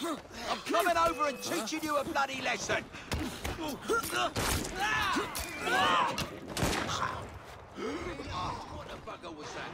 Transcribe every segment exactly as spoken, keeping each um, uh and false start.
I'm coming over and teaching you a bloody lesson. Oh, what the bugger was that?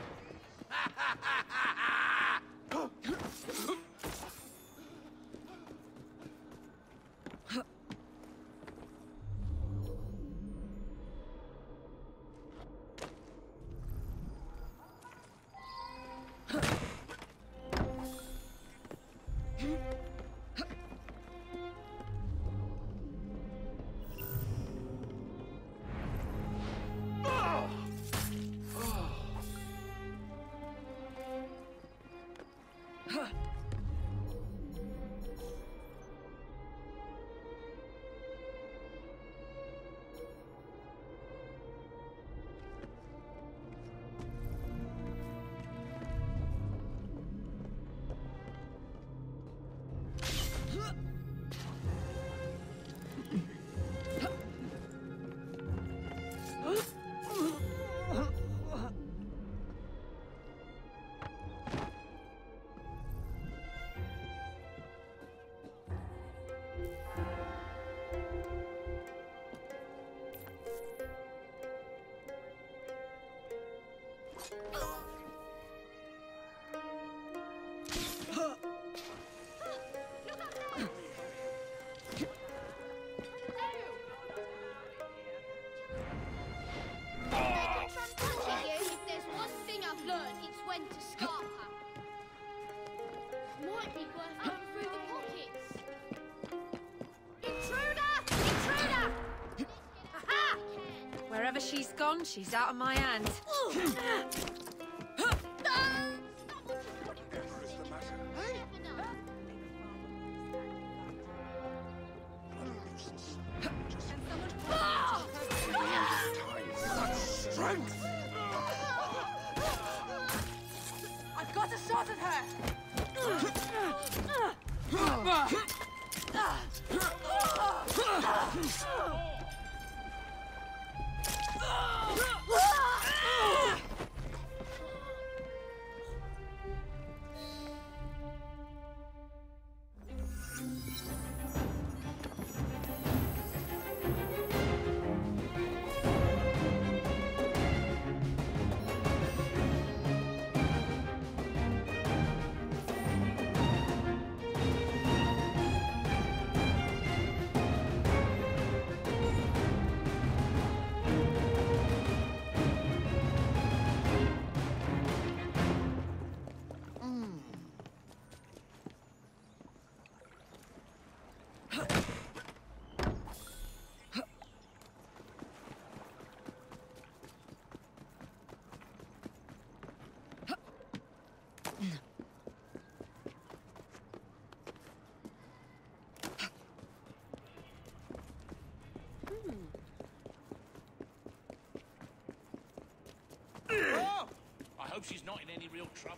Wherever she's gone, she's out of my hands. Strength! I've got a shot at her! Oh! I hope she's not in any real trouble.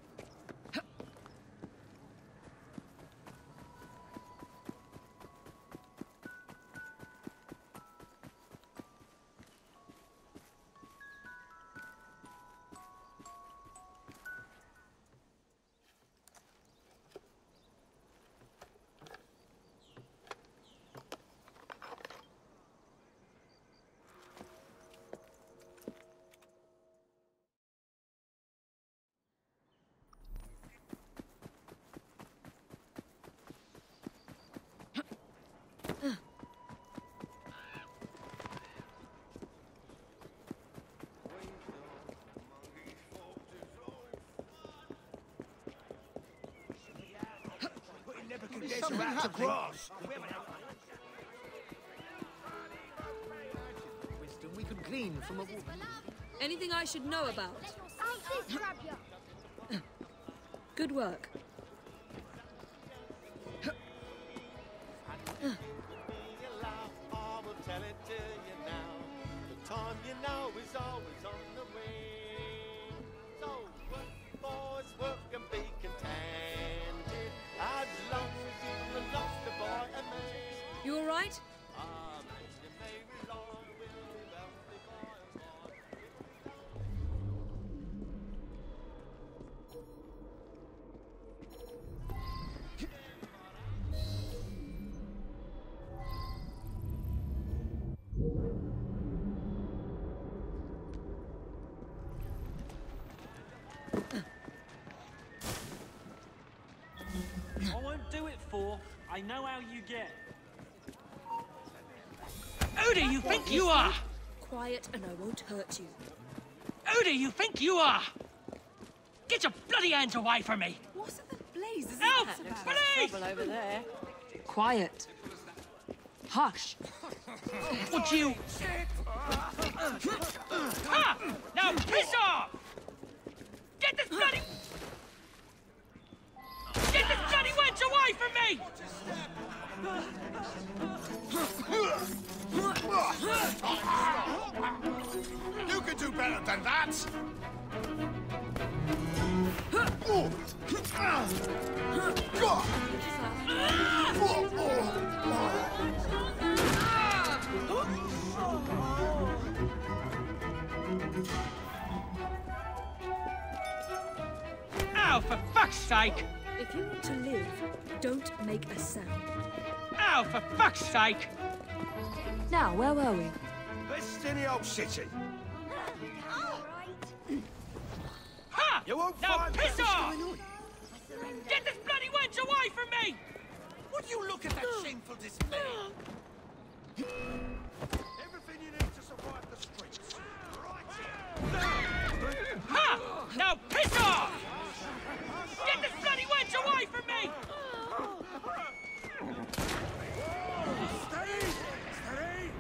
It's about to cross. Wisdom we could glean from a woman. Anything I should know about? Good work. You all right? before. I know how you get. Who do you think you are? Quiet and I won't hurt you. Who do you think you are? Get your bloody hands away from me! What in the blazes is Help! that about? Police! Trouble over there. Quiet. Hush. Would you... Ha! Now piss off! Get this bloody... Get this bloody wench away from me! You can do better than that! Ow, for fuck's sake! If you want to live, don't make a sound. Ow, for fuck's sake! Now, where were we? Best in the old city. Ha! You won't Now find piss what's off! going on. Get this bloody wench away from me! Would you look at that shameful display? Everything you need to survive the streets. Right here. Ha! Now piss off! Get this bloody wench away from me! Steady! Steady!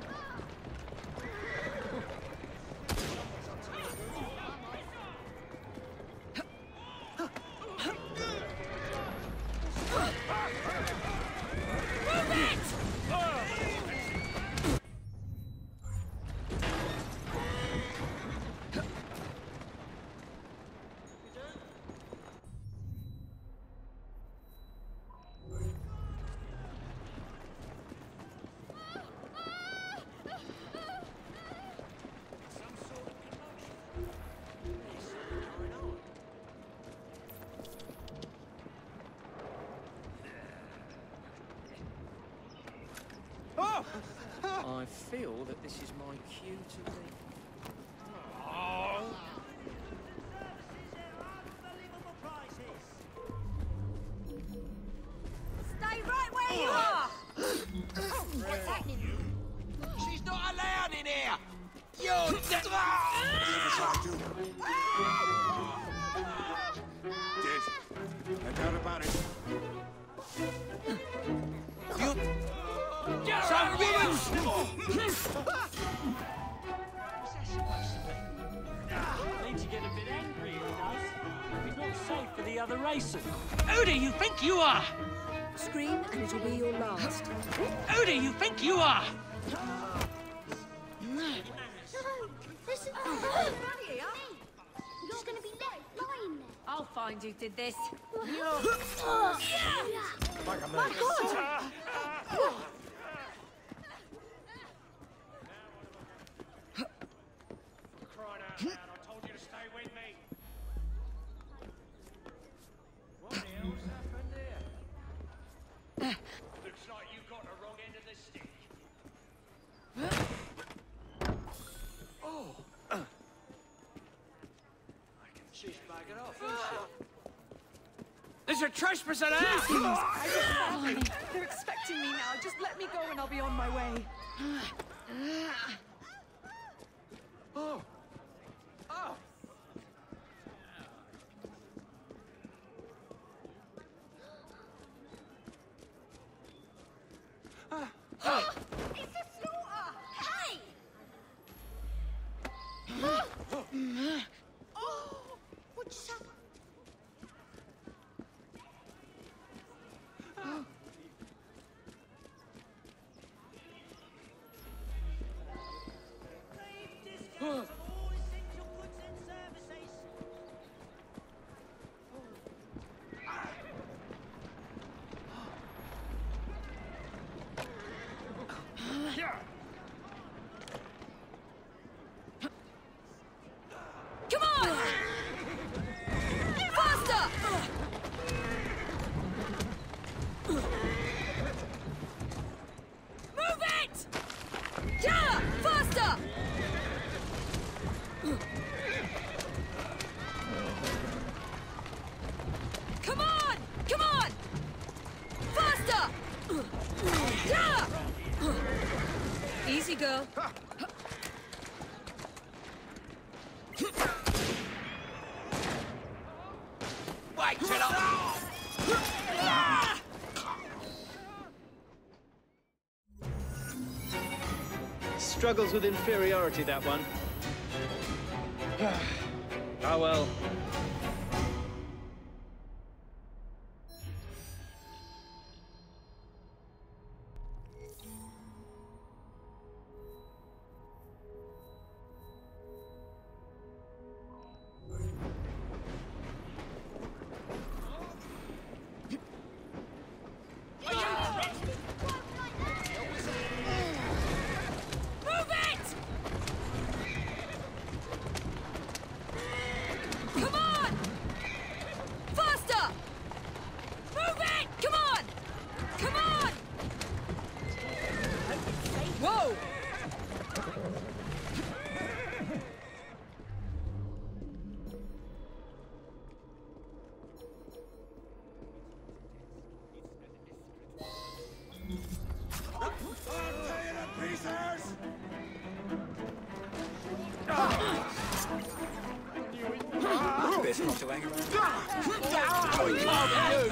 I feel that this is my cue to leave. Stay right where you are! What's happening? She's not allowed in here! You're dead! Dead. No doubt about it. You... Some woman! Needs to get a bit angry, it does. It's not safe for the other racers. Who do you think you are? Scream and it'll be your last. Who do you think you are? Listen, you're gonna be left lying there. I'll find who did this. Like a man. Crying out loud, I told you to stay with me. What the hell's happened here? Looks like you got the wrong end of the stick. Oh! She's bagging off, isn't she? There's a trespasser there! Blimey, they're expecting me now. Just let me go and I'll be on my way. Oh! Oh! It's a slaughter! Hey! Oh! What just happened? Easy, girl. Wait till I... Struggles with inferiority, that one. Ah, well. Best not to hang around. Oh, it can't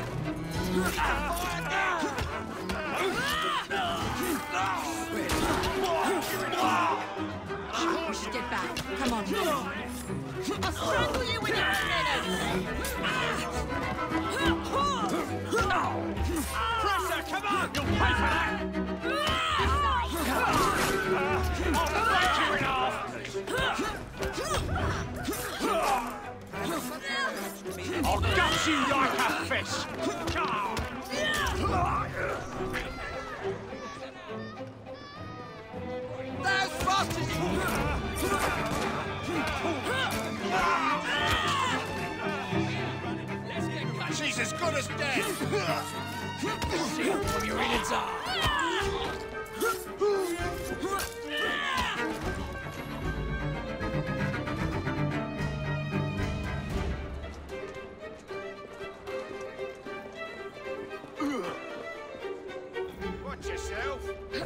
We should get back. Come on. I'll strangle you when you're Crusher, come on! You'll pay for that! I'll break you in half! I'll gut you like a fish! Those bastards! She's as good as dead! See what your innards are! Watch yourself!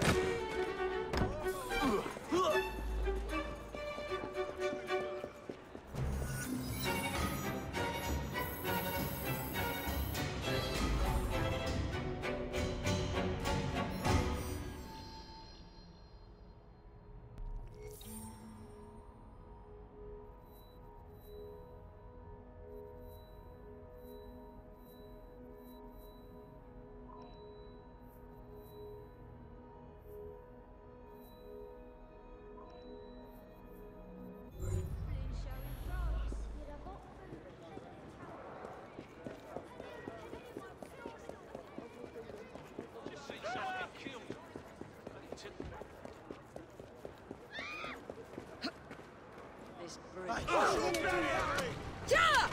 Yeah!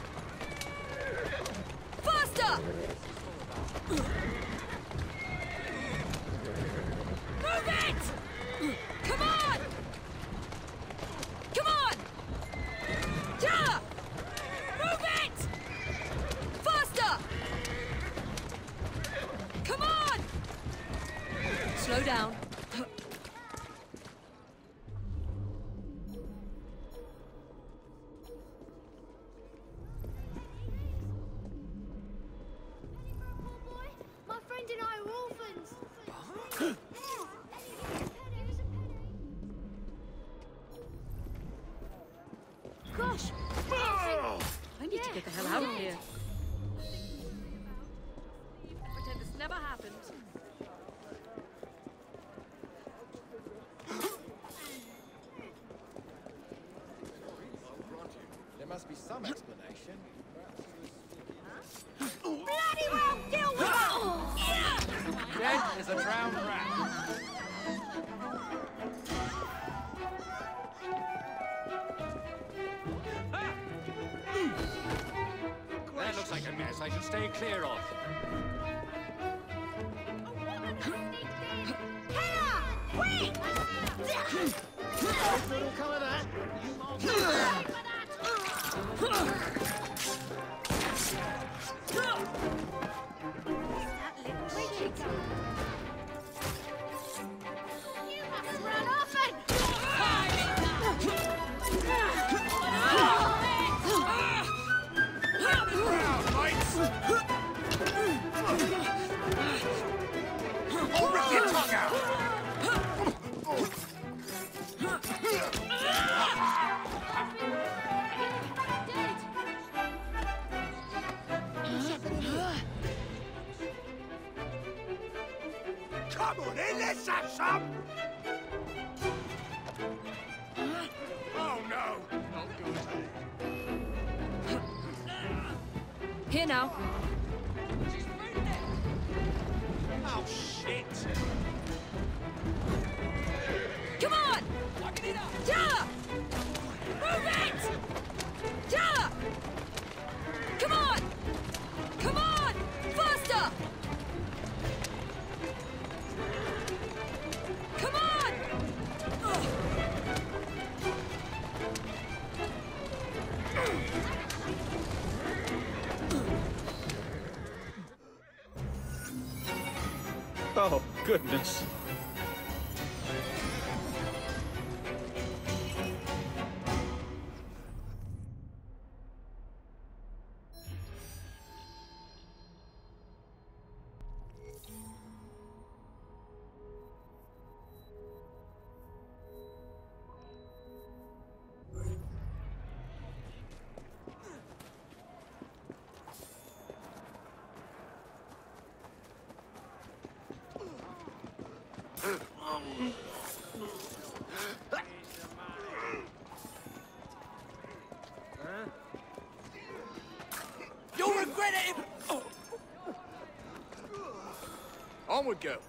Faster! Move it! Come on! Come on! Yeah! Move it! Faster! Come on! Slow down. Gosh! I need to get the hell out of here. Pretend this never happened. There must be some explanation. Bloody well, deal with it! Dead as a drowned rat. That looks like a mess I should stay clear of. Hannah! Quick! Little come of that. That little shit. Come on in, let's have some! Oh no! Not good. Here now. She's moving it! Oh shit! Come on! Locking it up! Ja! Move it! Ja! Come on! Come on! Faster! Come on! Ugh. Oh, goodness. You'll regret it if... Oh. Onward, girl.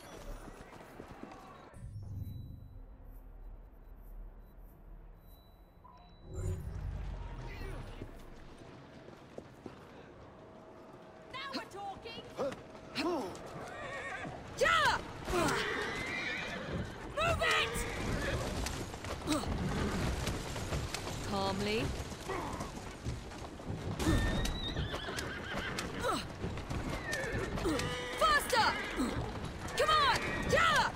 Now we're talking! Ja! Move it! Calmly. Faster! Come on! Ja!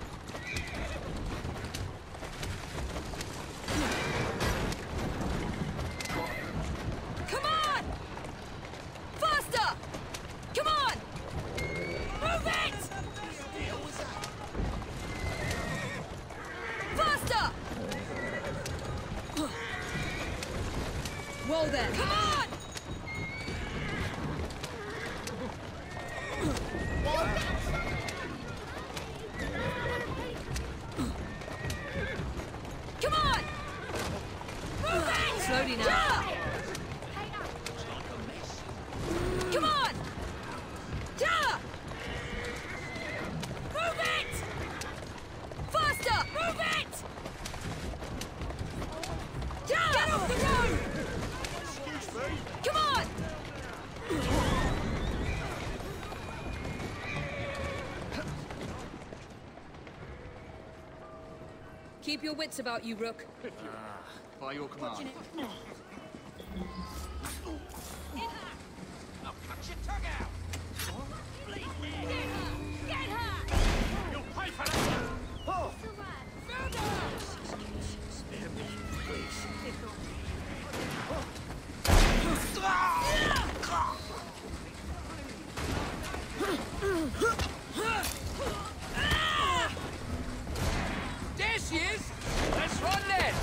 Come on! Faster! Come on! Move it! Faster! Whoa there! Come on! Come on! Move it! Slowly now. Ja! Come on! Ja! Move it! Faster! Move it! Ja! Get off the road! Excuse me? Come on! Keep your wits about you, Rook. By your command. I'll cut your tongue out! Get her! Get her! You'll pay for that! There she is! Let's run then!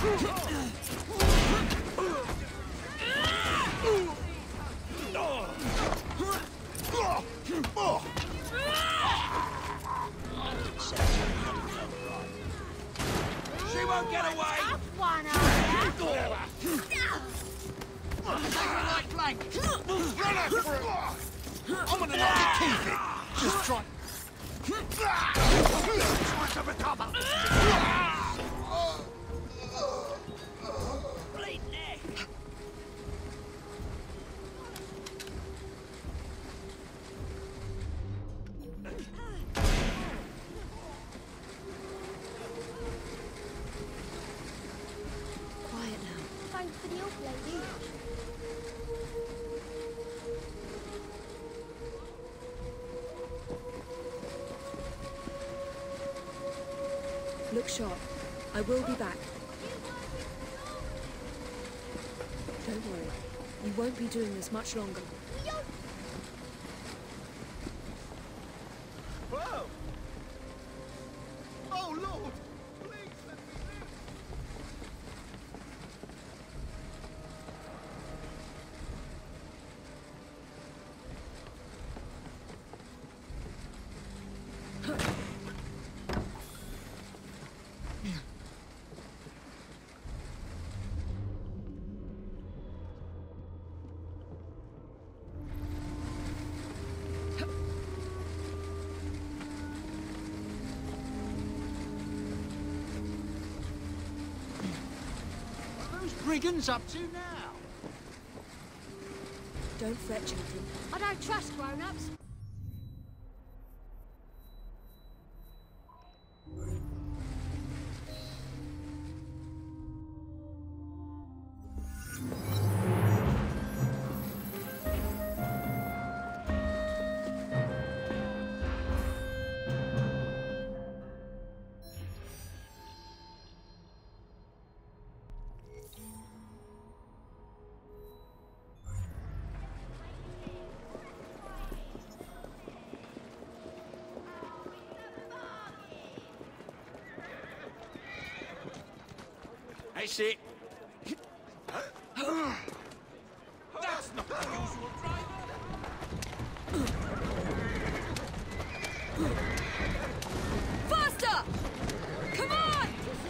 She won't get away! Tough one, are ya? Take her right flank! Run her through! I'm gonna let you keep it! Just try... Try to recover! Bleed neck! Quiet now. Thanks for the help, lady. Look sharp. I will be back. Don't worry. You won't be doing this much longer. Whoa! Oh, Lord! Please let me live! brigands up to now? Don't fret, children. I don't trust grown-ups. That's it. That's not the usual driver. Faster! Come on!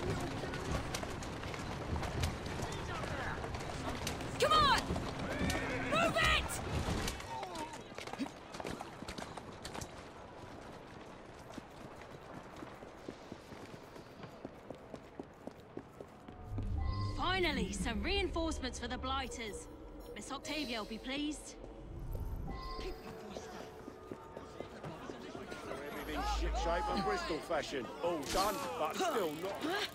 Come on! Move it! Finally, some reinforcements for the Blighters. Miss Octavia will be pleased. Everything's ship-shape and Bristol fashion. All done, but still not.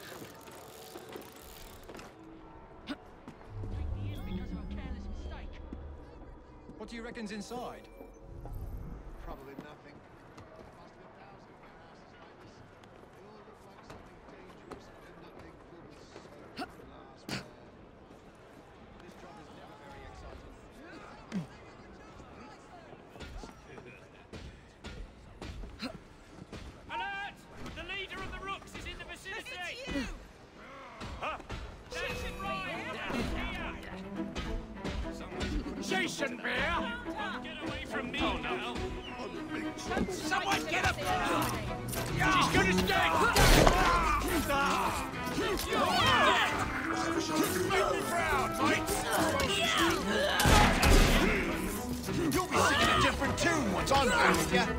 What do you reckon's inside? Probably nothing. Must be thousands of warehouses like this. They all look like something dangerous, but nothing good with soap to last forever. This job is never very exciting. Alert! The leader of the Rooks is in the vicinity! It's you! Huh? That's right! She shouldn't be here. Get away from me now! Someone get her! She's gonna stay! Make me proud, mates! You'll be singing a different tune once I'm done with you.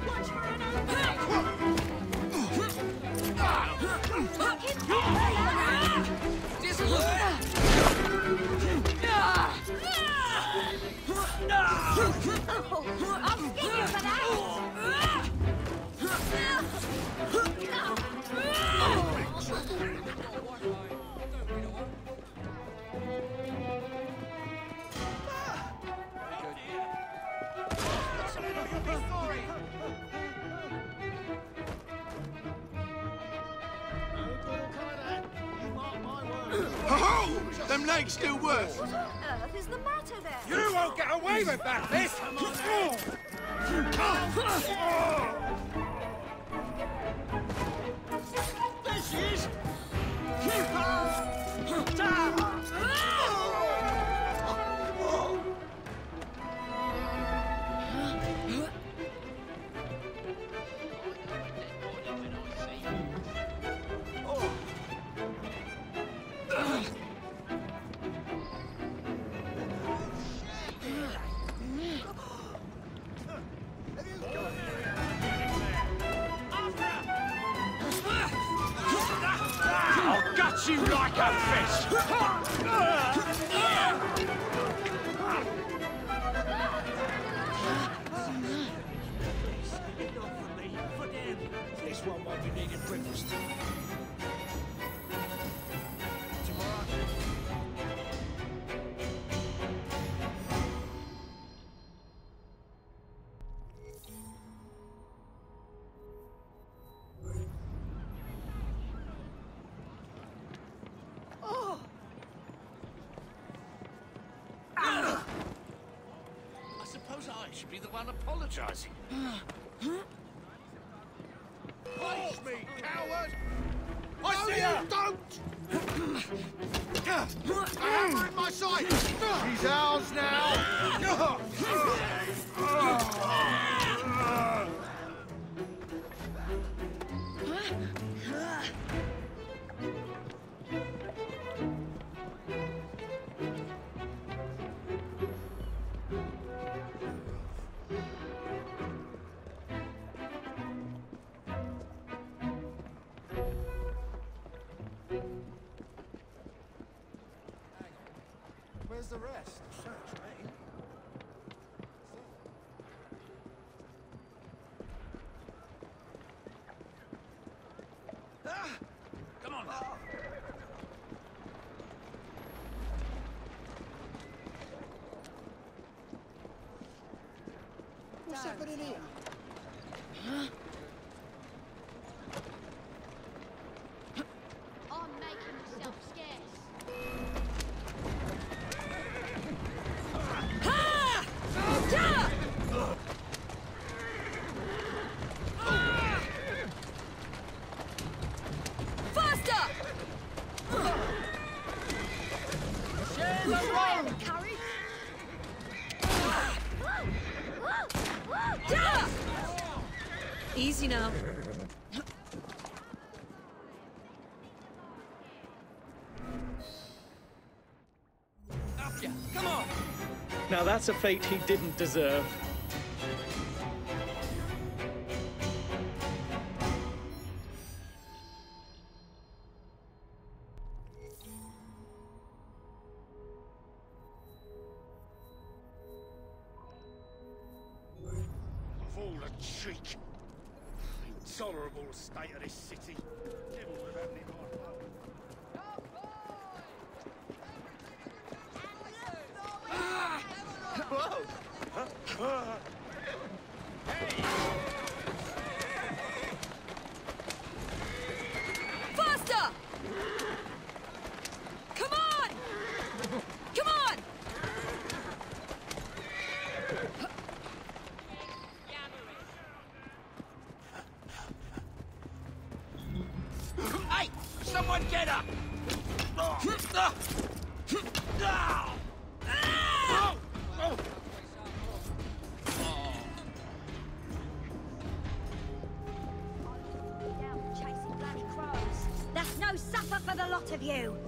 I'll skin you for that! Oh, them legs still work. What on earth is the matter there? You won't get away with that, miss! There she is! I'll gut you like a fish! This one won't be needing breakfast. I suppose I should be the one apologising. Punch me, coward! I No, see you her! don't! I have her in my sight! She's ours now! best. Search me. Ah! Come on now. What's happening here? I'm making myself scarce. Faster! Share the courage. Easy now. Up ya. Come on. Now that's a fate he didn't deserve. Of all the cheek. Intolerable state of this city. Devil would have me right now. Faster! Come on! Come on! Hey! Someone get her! Oh. Ah. Ah. Oh. Oh. Down chasing bloody crows. That's no supper for the lot of you.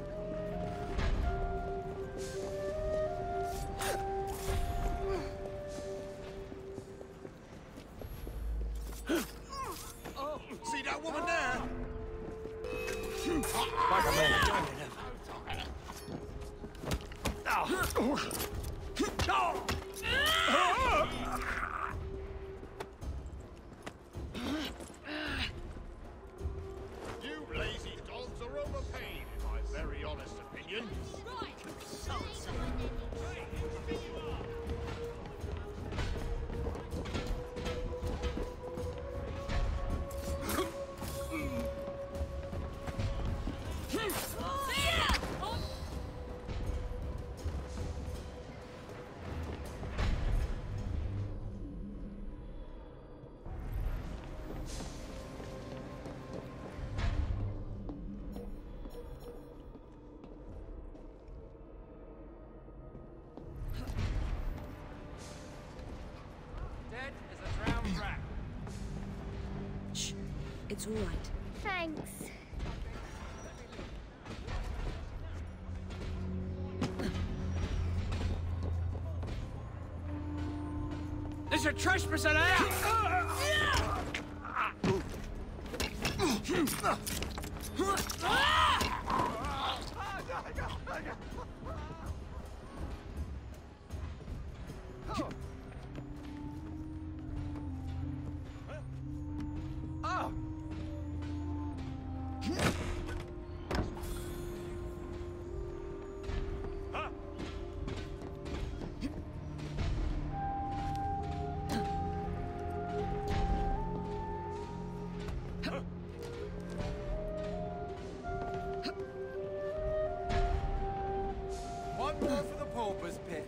See that woman there? You lazy dogs are overpaid, in my very honest opinion. Dead as a drowned rat. Shh. It's all right. Thanks. There's a trespasser there! Oh! Huh? One more for the pauper's pit.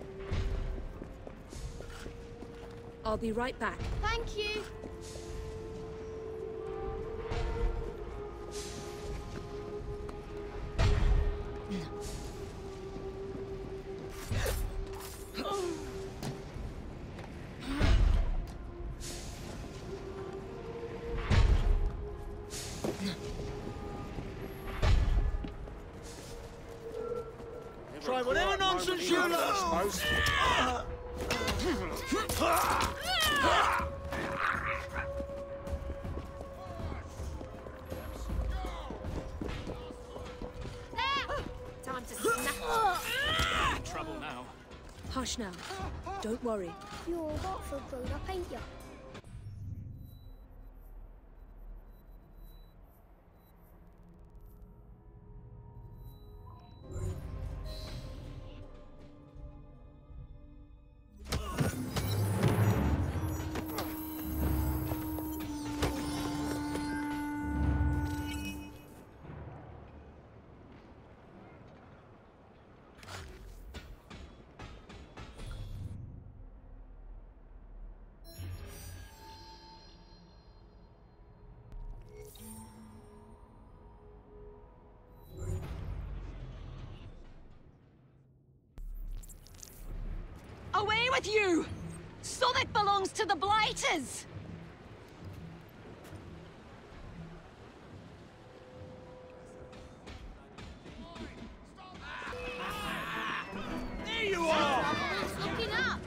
I'll be right back. Thank you. Try whatever nonsense you like, I suppose. Time to snap. In trouble now. Hush now. Don't worry. You're all hot for a grown-up, ain't you? Away with you! Summit belongs to the Blighters! There you are! Looking up!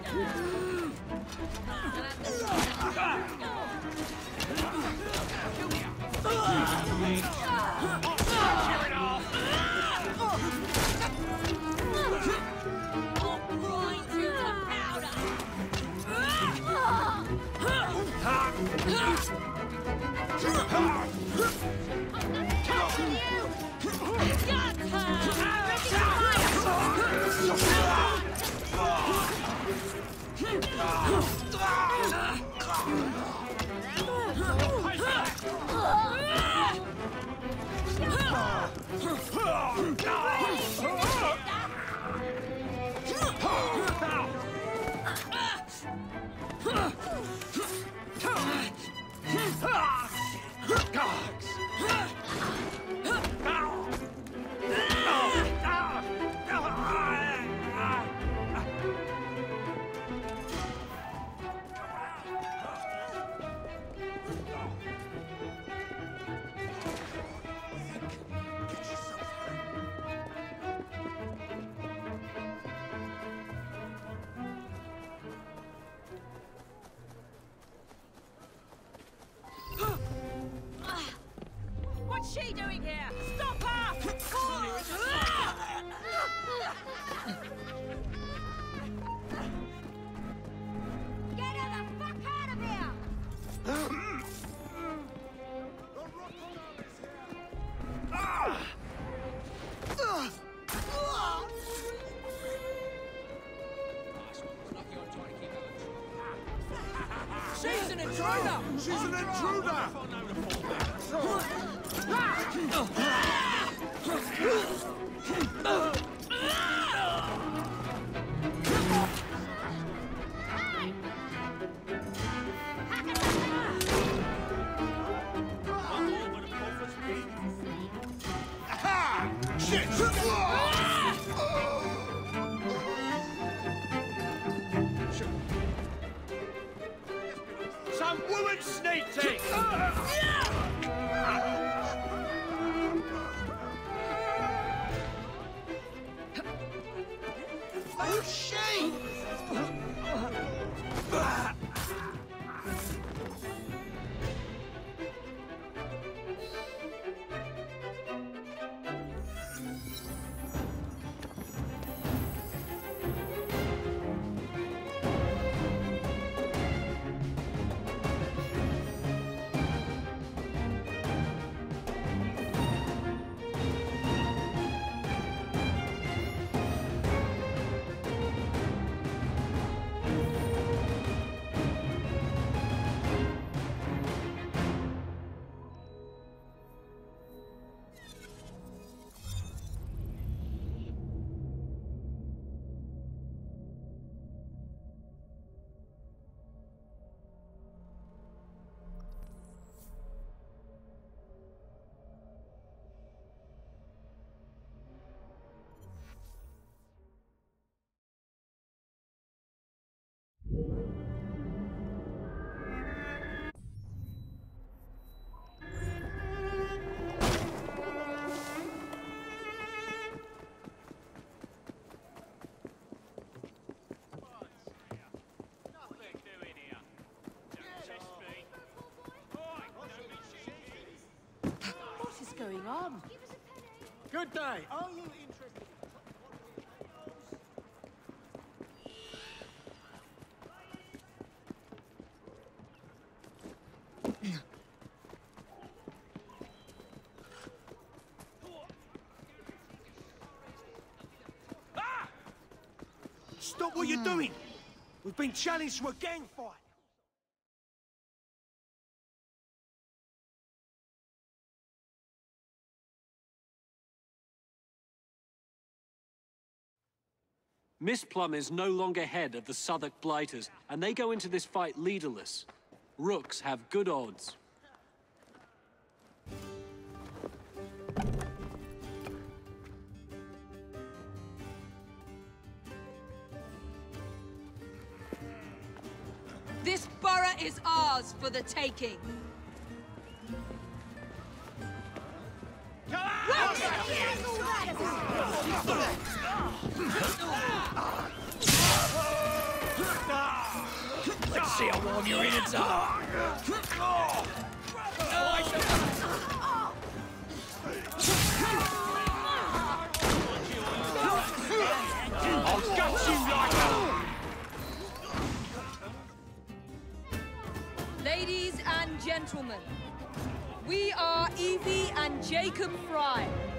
What's she doing here? Stop her! Get her the fuck out of here! She's an intruder! She's an intruder! Aha! Shit! Some woman sneak thief! Who's she? going on? Good day. Are you interested in... Stop what you're doing! We've been challenged to a gang fight! Miss Plum is no longer head of the Southwark Blighters, and they go into this fight leaderless. Rooks have good odds. This borough is ours for the taking. Let's see how warm your innards are. I'll gut you like that! Ladies and gentlemen, we are Evie and Jacob Fry.